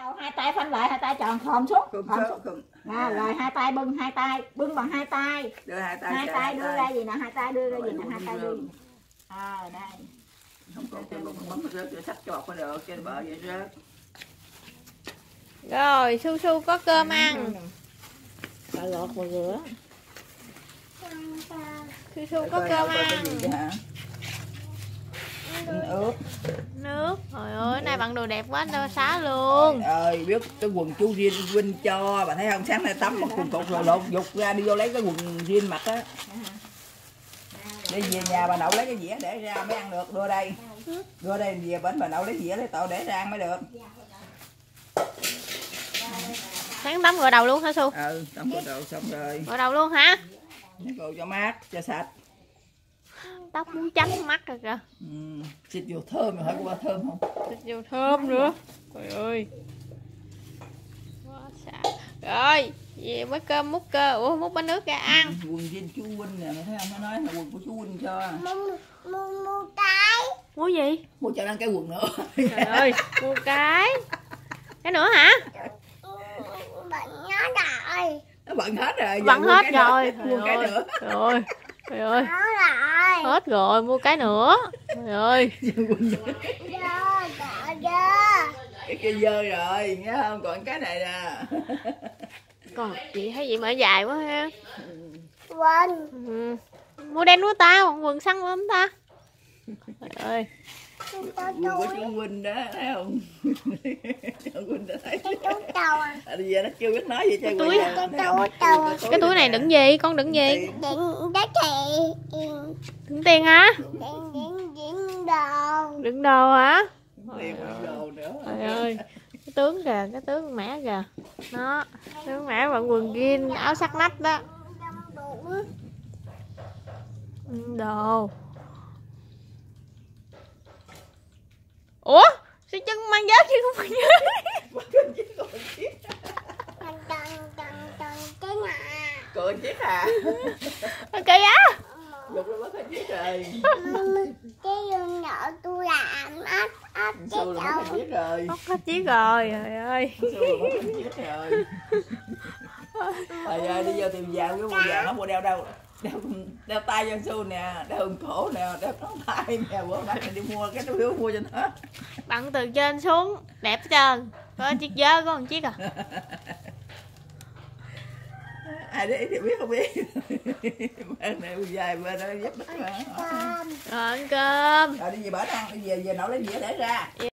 đầu hai tay phanh lại, hai tay tròn khom xuống, rồi hai tay bưng bằng hai tay. Đưa hai tay đưa ra gì nè, hai tay đưa ra gì nè, hai tay đưa. Đây. Không có cái bụng bấm rớt sắp chọt có được trên bờ vậy rớt. Rồi Su Su có cơm ăn. Bà lột và rửa. Su Su có cơm ăn. Ướp Nước. Trời ơi, này bằng đồ đẹp quá đâu xá luôn. Ơi biết cái quần chú jean Vinh cho, bà thấy không, sáng nay tắm một quần cột rồi lột dục ra đi vô lấy cái quần jean mặc á. Đi về nhà bà Nậu lấy cái dĩa để ra mới ăn được, đưa đây về bển bà Nậu lấy dĩa lấy tội để ra ăn mới được. Sáng tắm gội đầu luôn hả Su? Tắm gội đầu xong rồi. Gội đầu luôn hả? Gội cho mát, cho sạch. Tóc muốn trắng mắt rồi kìa. Xịt dầu thơm rồi, hỏi qua thơm không? Xịt dầu thơm nữa. Trời ơi. Quá xạ. Rồi, về mới cơm múc múc bánh nước ra ăn. Quần jean chú Vinh nè, mày thấy không? Nó nói là quần của chú Vinh cho. Mua cái. Mua gì? Mua cho nó cái quần nữa. Trời ơi, mua cái nữa hả? Nó bận hết rồi. Bận hết rồi. Mua cái nữa. Rồi. Trời ơi. Hết rồi, mua cái nữa. Trời ơi. Cái kia dơ rồi, nhớ không? Còn cái này nè. Còn chị thấy vậy mà dài quá ha. Mua đen của ta, quần săn của ông ta. Trời ơi. Quần của chú Vinh đó, thấy không? Chú Vinh đã thấy. Bây giờ nó chưa biết nói gì cho túi. Cái túi này đựng gì? Con đựng gì? Đựng tiền hả? Đựng đồ hả? Trời ơi. Cái tướng kìa, cái tướng mẻ kìa. Nó, tướng mẻ bằng quần jean, áo sắc nách đó. Đồ. Ủa? Sao chân mang vết chứ không phải Cười chiếc à? Kỳ á? Dục nó mất hết chiếc rồi. Cái dương nợ tôi làm áp Xu là mất hết chiếc rồi. Mất hết chiếc rồi, trời ơi. Xu là mất hết chiếc rồi. Trời ơi, đi vô tìm vàng, cái mua vàng nó mua đeo tay cho Xu nè, đeo cổ nè, đeo ngón tay nè, bữa nay đi mua cái nó biếu mua cho nó. Bận từ trên xuống, đẹp hết trơn. Có chiếc dơ có một chiếc à. Ai đấy thì biết không biết. Bên này dài bên đó giúp đất mà. Rồi ăn cơm. Rồi đi về bển ăn, đi về Nậu lấy dĩa để ra.